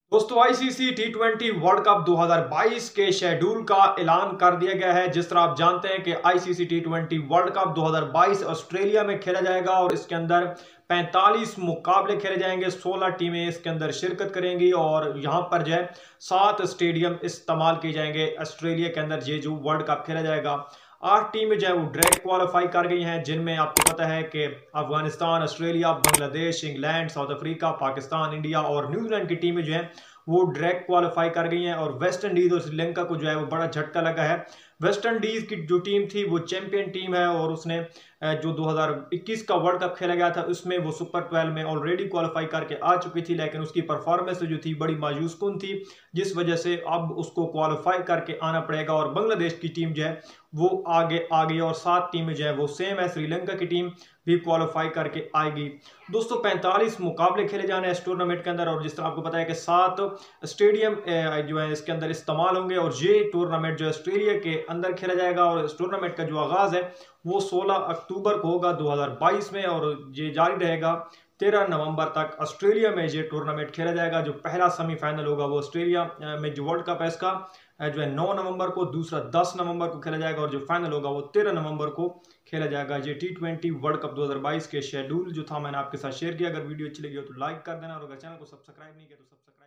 दोस्तों आईसीसी टी20 world cup 2022 के शेड्यूल का ऐलान कर दिया गया है। जिस तरह आप जानते हैं कि आईसीसी टी20 वर्ल्ड कप 2022 ऑस्ट्रेलिया में खेला जाएगा और इसके अंदर 45 मुकाबले खेले जाएंगे। 16 टीमें इसके अंदर शिरकत करेंगी और यहां पर जो है 7 स्टेडियम इस्तेमाल किए जाएंगे। ऑस्ट्रेलिया के अंदर ये जो वर्ल्ड कप खेला जाएगा 8 टीमें जो है वो डायरेक्ट क्वालिफाई कर गई हैं, जिनमें आपको पता है कि Afghanistan, Australia, Bangladesh, England, South Africa, Pakistan, India और न्यूजीलैंड की टीमें जो हैं वो डायरेक्ट क्वालिफाई कर गई हैं। और वेस्ट इंडीज और श्रीलंका को जो है वो बड़ा झटका लगा है। वेस्ट इंडीज की जो टीम थी वो चैंपियन टीम है और उसने जो 2021 का वर्ल्ड कप खेला गया था उसमें वो सुपर 12 में ऑलरेडी क्वालिफाई करके आ चुकी थी, लेकिन उसकी परफॉर्मेंस जो थी बड़ी मायूस कुन थी, जिस वजह से अब उसको क्वालिफाई करके आना पड़ेगा। और बांग्लादेश की टीम जो है वो आगे आ गई और 7 टीमें जो है वो सेम है। श्रीलंका की टीम भी क्वालिफाई करके आएगी। दोस्तों 45 मुकाबले खेले जाने हैं इस टूर्नामेंट के अंदर और जिस तरह आपको पता है कि 7 स्टेडियम जो है इसके अंदर इस्तेमाल होंगे और ये टूर्नामेंट जो ऑस्ट्रेलिया के अंदर खेला जाएगा। और इस टूर्नामेंट का जो आगाज है वो 16 अक्टूबर को होगा 2022 में और ये जारी रहेगा 13 नवंबर तक। ऑस्ट्रेलिया में ये टूर्नामेंट खेला जाएगा। जो पहला सेमीफाइनल होगा वो ऑस्ट्रेलिया में जो वर्ल्ड कप है इसका जो है 9 नवंबर को, दूसरा 10 नवंबर को खेला जाएगा और जो फाइनल होगा वो 13 नवंबर को खेला जाएगा। ये टी20 वर्ल्ड कप 2022 के शेड्यूल जो था मैंने आपके साथ शेयर किया। अगर वीडियो अच्छी लगी हो तो लाइक कर देना और अगर चैनल को सब्सक्राइब नहीं किया तो सब्सक्राइब